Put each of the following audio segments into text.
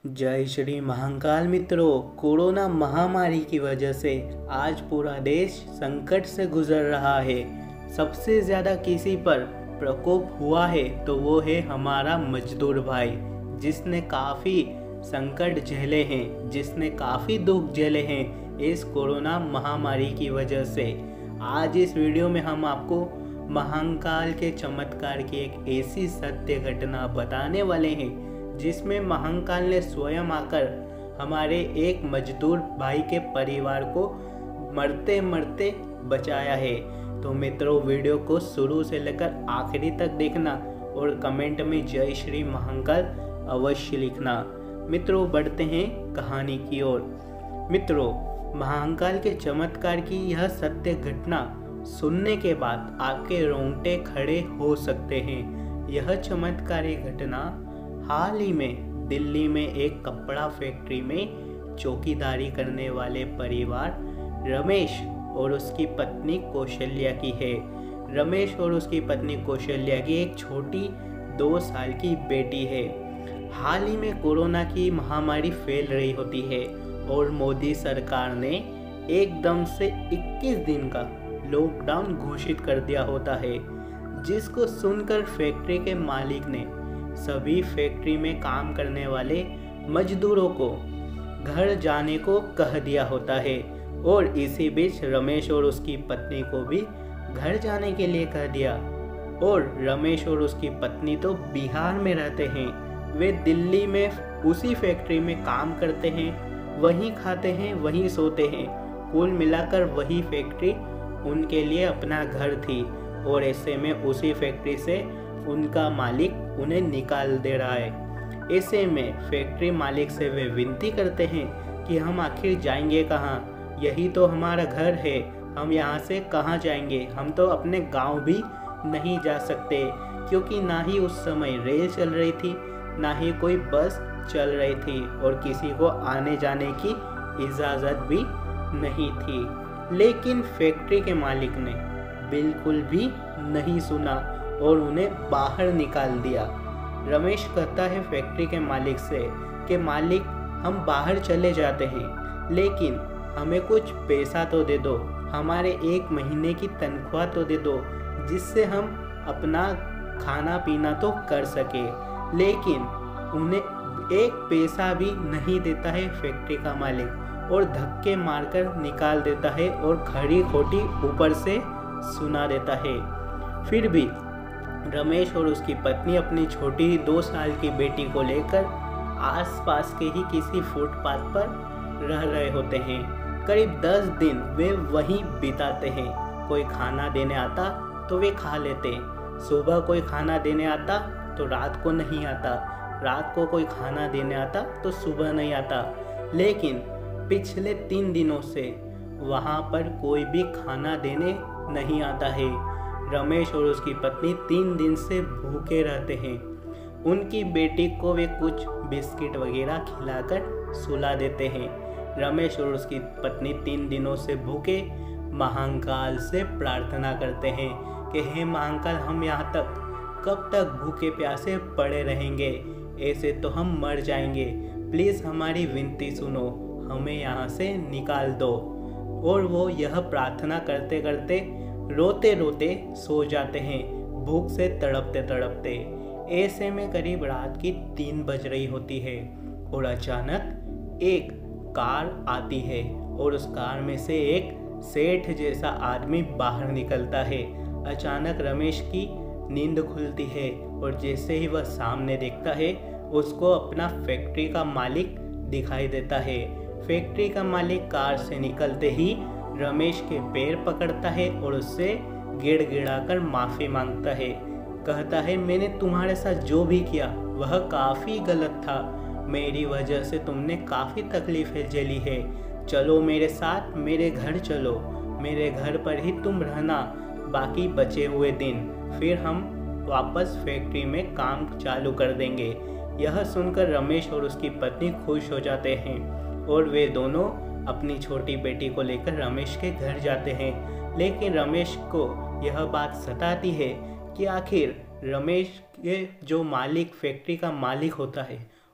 जय श्री महाकाल मित्रों। कोरोना महामारी की वजह से आज पूरा देश संकट से गुजर रहा है। सबसे ज़्यादा किसी पर प्रकोप हुआ है तो वो है हमारा मजदूर भाई, जिसने काफ़ी संकट झेले हैं, जिसने काफ़ी दुख झेले हैं इस कोरोना महामारी की वजह से। आज इस वीडियो में हम आपको महाकाल के चमत्कार की एक ऐसी सत्य घटना बताने वाले हैं जिसमें महाकाल ने स्वयं आकर हमारे एक मजदूर भाई के परिवार को मरते मरते बचाया है। तो मित्रों, वीडियो को शुरू से लेकर आखिरी तक देखना और कमेंट में जय श्री महाकाल अवश्य लिखना। मित्रों, बढ़ते हैं कहानी की ओर। मित्रों, महाकाल के चमत्कार की यह सत्य घटना सुनने के बाद आपके रोंगटे खड़े हो सकते हैं। यह चमत्कारी घटना हाल ही में दिल्ली में एक कपड़ा फैक्ट्री में चौकीदारी करने वाले परिवार रमेश और उसकी पत्नी कौशल्या की है। रमेश और उसकी पत्नी कौशल्या की एक छोटी 2 साल की बेटी है। हाल ही में कोरोना की महामारी फैल रही होती है और मोदी सरकार ने एकदम से 21 दिन का लॉकडाउन घोषित कर दिया होता है, जिसको सुनकर फैक्ट्री के मालिक ने सभी फैक्ट्री में काम करने वाले मजदूरों को घर जाने को कह दिया होता है। और इसी बीच रमेश और उसकी पत्नी को भी घर जाने के लिए कह दिया। और रमेश और उसकी पत्नी तो बिहार में रहते हैं, वे दिल्ली में उसी फैक्ट्री में काम करते हैं, वहीं खाते हैं, वहीं सोते हैं। कुल मिलाकर वही फैक्ट्री उनके लिए अपना घर थी। और ऐसे में उसी फैक्ट्री से उनका मालिक उन्हें निकाल दे रहा है। ऐसे में फैक्ट्री मालिक से वे विनती करते हैं कि हम आखिर जाएंगे कहाँ, यही तो हमारा घर है, हम यहाँ से कहाँ जाएंगे, हम तो अपने गांव भी नहीं जा सकते, क्योंकि ना ही उस समय रेल चल रही थी, ना ही कोई बस चल रही थी और किसी को आने जाने की इजाज़त भी नहीं थी। लेकिन फैक्ट्री के मालिक ने बिल्कुल भी नहीं सुना और उन्हें बाहर निकाल दिया। रमेश कहता है फैक्ट्री के मालिक से कि मालिक, हम बाहर चले जाते हैं, लेकिन हमें कुछ पैसा तो दे दो, हमारे 1 महीने की तनख्वाह तो दे दो, जिससे हम अपना खाना पीना तो कर सके। लेकिन उन्हें 1 पैसा भी नहीं देता है फैक्ट्री का मालिक, और धक्के मारकर निकाल देता है और खड़ी खोटी ऊपर से सुना देता है। फिर भी रमेश और उसकी पत्नी अपनी छोटी 2 साल की बेटी को लेकर आसपास के ही किसी फुटपाथ पर रह रहे होते हैं। करीब 10 दिन वे वहीं बिताते हैं। कोई खाना देने आता तो वे खा लेते, सुबह कोई खाना देने आता तो रात को नहीं आता, रात को कोई खाना देने आता तो सुबह नहीं आता। लेकिन पिछले 3 दिनों से वहाँ पर कोई भी खाना देने नहीं आता है। रमेश और उसकी पत्नी 3 दिन से भूखे रहते हैं। उनकी बेटी को वे कुछ बिस्किट वगैरह खिलाकर सुला देते हैं। रमेश और उसकी पत्नी 3 दिनों से भूखे महाकाल से प्रार्थना करते हैं कि हे महाकाल, हम यहाँ तक कब तक भूखे प्यासे पड़े रहेंगे, ऐसे तो हम मर जाएंगे, प्लीज़ हमारी विनती सुनो, हमें यहाँ से निकाल दो। और वो यह प्रार्थना करते करते रोते रोते सो जाते हैं, भूख से तड़पते तड़पते। ऐसे में करीब रात की 3 बज रही होती है और अचानक एक कार आती है और उस कार में से एक सेठ जैसा आदमी बाहर निकलता है। अचानक रमेश की नींद खुलती है और जैसे ही वह सामने देखता है, उसको अपना फैक्ट्री का मालिक दिखाई देता है। फैक्ट्री का मालिक कार से निकलते ही रमेश के पैर पकड़ता है और उससे गिड़गिड़ाकर माफ़ी मांगता है। कहता है, मैंने तुम्हारे साथ जो भी किया वह काफ़ी गलत था, मेरी वजह से तुमने काफ़ी तकलीफ़ें झेली है, चलो मेरे साथ, मेरे घर चलो, मेरे घर पर ही तुम रहना बाकी बचे हुए दिन, फिर हम वापस फैक्ट्री में काम चालू कर देंगे। यह सुनकर रमेश और उसकी पत्नी खुश हो जाते हैं और वे दोनों अपनी छोटी बेटी को लेकर रमेश के घर जाते हैं। लेकिन रमेश को यह बात सताती है कि आखिर रमेश के जो मालिक, फैक्ट्री का मालिक होता है,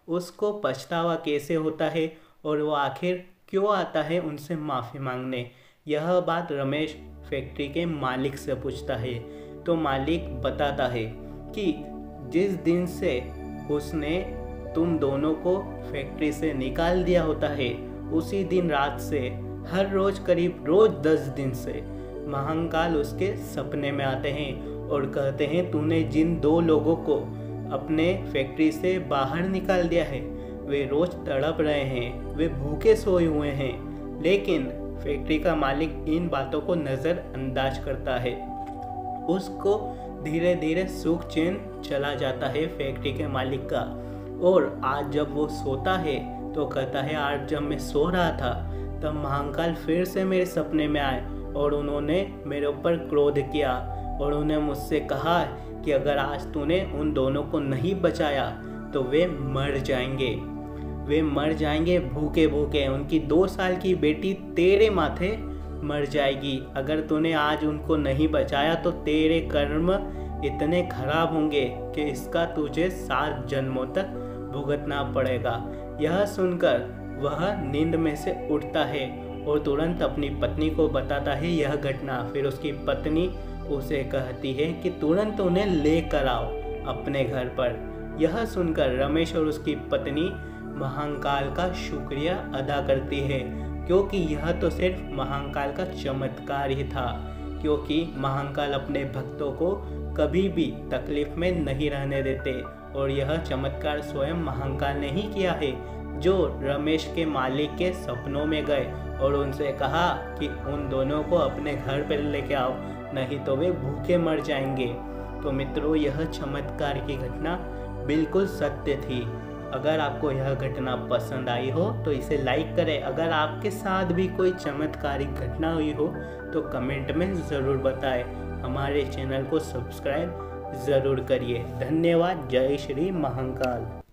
उसको पछतावा कैसे होता है और वो आखिर क्यों आता है उनसे माफ़ी मांगने। यह बात रमेश फैक्ट्री के मालिक से पूछता है। तो मालिक बताता है कि जिस दिन से उसने तुम दोनों को फैक्ट्री से निकाल दिया होता है, उसी दिन रात से हर रोज करीब रोज 10 दिन से महाकाल उसके सपने में आते हैं और कहते हैं तूने जिन 2 लोगों को अपने फैक्ट्री से बाहर निकाल दिया है वे रोज तड़प रहे हैं, वे भूखे सोए हुए हैं। लेकिन फैक्ट्री का मालिक इन बातों को नज़रअंदाज करता है। उसको धीरे धीरे सुख चैन चला जाता है फैक्ट्री के मालिक का। और आज जब वो सोता है तो कहता है आज जब मैं सो रहा था तब महाकाल फिर से मेरे सपने में आए और उन्होंने मेरे ऊपर क्रोध किया और उन्हें मुझसे कहा कि अगर आज तूने उन दोनों को नहीं बचाया तो वे मर जाएंगे भूखे भूखे। उनकी 2 साल की बेटी तेरे माथे मर जाएगी। अगर तूने आज उनको नहीं बचाया तो तेरे कर्म इतने खराब होंगे कि इसका तुझे 7 जन्मों तक भुगतना पड़ेगा। यह सुनकर वह नींद में से उठता है और तुरंत अपनी पत्नी को बताता है यह घटना। फिर उसकी पत्नी उसे कहती है कि तुरंत उन्हें लेकर आओ अपने घर पर। यह सुनकर रमेश और उसकी पत्नी महाकाल का शुक्रिया अदा करती है, क्योंकि यह तो सिर्फ महाकाल का चमत्कार ही था, क्योंकि महाकाल अपने भक्तों को कभी भी तकलीफ में नहीं रहने देते। और यह चमत्कार स्वयं महाकाल ने ही किया है, जो रमेश के मालिक के सपनों में गए और उनसे कहा कि उन दोनों को अपने घर पर लेके आओ, नहीं तो वे भूखे मर जाएंगे। तो मित्रों, यह चमत्कार की घटना बिल्कुल सत्य थी। अगर आपको यह घटना पसंद आई हो तो इसे लाइक करें। अगर आपके साथ भी कोई चमत्कारिक घटना हुई हो तो कमेंट में ज़रूर बताएं। हमारे चैनल को सब्सक्राइब ज़रूर करिए। धन्यवाद। जय श्री महाकाल।